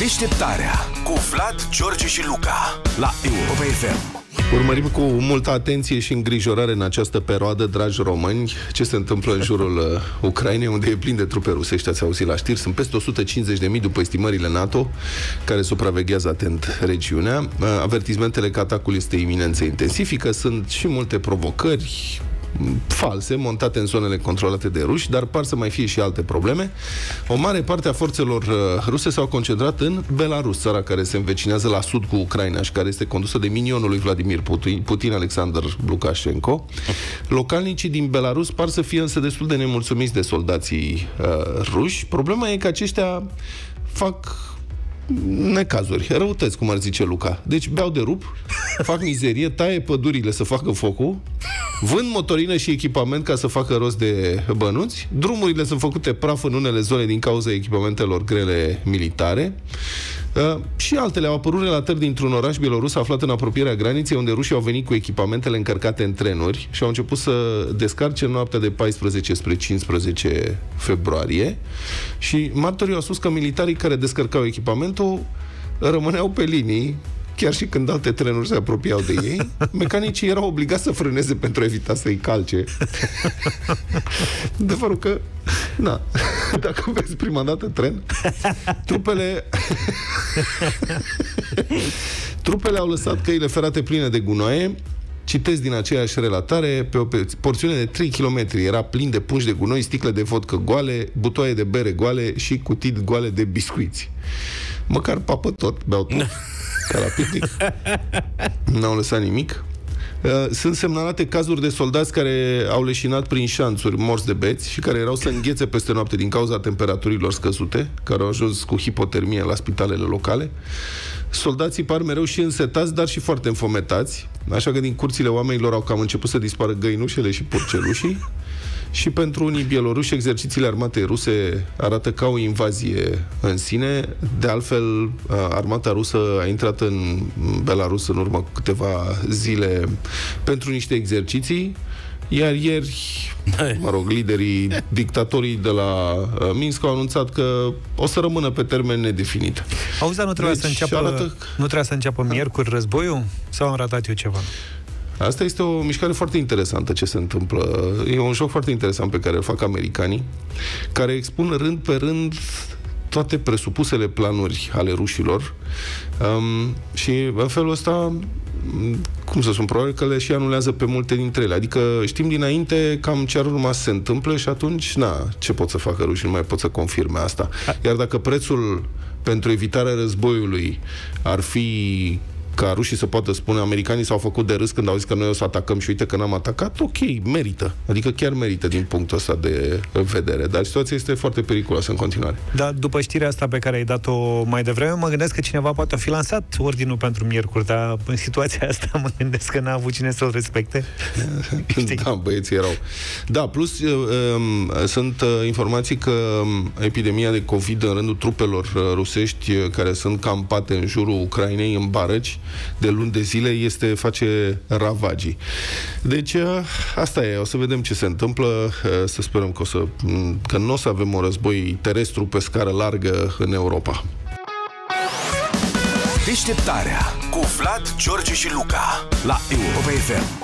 Deșteptarea cu Vlad, George și Luca la Europa FM. Urmărim cu multă atenție și îngrijorare în această perioadă, dragi români, ce se întâmplă în jurul Ucrainei, unde e plin de trupe rusești, ați auzit la știri. Sunt peste 150.000 după estimările NATO, care supraveghează atent regiunea. Avertismentele că atacul este iminent se intensifică, sunt și multe provocări false, montate în zonele controlate de ruși, dar par să mai fie și alte probleme. O mare parte a forțelor ruse s-au concentrat în Belarus, țara care se învecinează la sud cu Ucraina și care este condusă de minionul lui Vladimir Putin, Alexander Lukashenko. Localnicii din Belarus par să fie însă destul de nemulțumiți de soldații ruși. Problema e că aceștia fac necazuri, răutăți, cum ar zice Luca. Deci beau de rup, fac mizerie, taie pădurile să facă focul, vând motorină și echipament ca să facă rost de bănuți, drumurile sunt făcute praf în unele zone din cauza echipamentelor grele militare, și altele. Au apărut relatări dintr-un oraș bielorus aflat în apropierea graniței, unde rușii au venit cu echipamentele încărcate în trenuri și au început să descarce în noaptea de 14 spre 15 februarie și martorii au spus că militarii care descărcau echipamentul rămâneau pe linii chiar și când alte trenuri se apropiau de ei. Mecanicii erau obligați să frâneze pentru a evita să-i calce. De fapt că, na, dacă vezi prima dată tren, trupele au lăsat căile ferate pline de gunoaie. Citesc din aceeași relatare, pe o porțiune de 3 km era plin de pungi de gunoi, sticle de vodcă goale, butoaie de bere goale și cutii goale de biscuiți. Măcar papă tot, beau tot. Ca la picnic. N-au lăsat nimic. Sunt semnalate cazuri de soldați care au leșinat prin șanțuri morți de beți și care erau să înghețe peste noapte din cauza temperaturilor scăzute, care au ajuns cu hipotermie la spitalele locale. Soldații par mereu și însetați, dar și foarte înfometați, așa că din curțile oamenilor au cam început să dispară găinușele și purcelușii. Și pentru unii bieloruși, exercițiile armatei ruse arată ca o invazie în sine. De altfel, armata rusă a intrat în Belarus în urmă câteva zile pentru niște exerciții, iar ieri, liderii, dictatorii de la Minsk au anunțat că o să rămână pe termen nedefinit. Auzi, nu trebuia să înceapă miercuri războiul? Sau am ratat eu ceva? Asta este o mișcare foarte interesantă ce se întâmplă. E un joc foarte interesant pe care îl fac americanii, care expun rând pe rând toate presupusele planuri ale rușilor, și în felul ăsta, cum să spun, probabil că le și anulează pe multe dintre ele. Adică știm dinainte cam ce ar urma să se întâmple și atunci, ce pot să facă rușii? Nu mai pot să confirme asta. Iar dacă prețul pentru evitarea războiului ar fi ca rușii să poată spune, americanii s-au făcut de râs când au zis că noi o să atacăm și uite că n-am atacat, ok, merită. Adică chiar merită din punctul ăsta de vedere. Dar situația este foarte periculoasă în continuare. Da, după știrea asta pe care ai dat-o mai devreme, mă gândesc că cineva poate a fi lansat ordinul pentru miercuri, dar în situația asta mă gândesc că n-a avut cine să-l respecte. Da, băieții erau. Da, plus sunt informații că epidemia de COVID în rândul trupelor rusești care sunt campate în jurul Ucrainei, în barăci, de luni de zile, face ravagii. Deci, asta e. O să vedem ce se întâmplă. Să sperăm că nu o să avem un război terestru pe scară largă în Europa. Deșteptarea cu Vlad, George și Luca la Europa FM.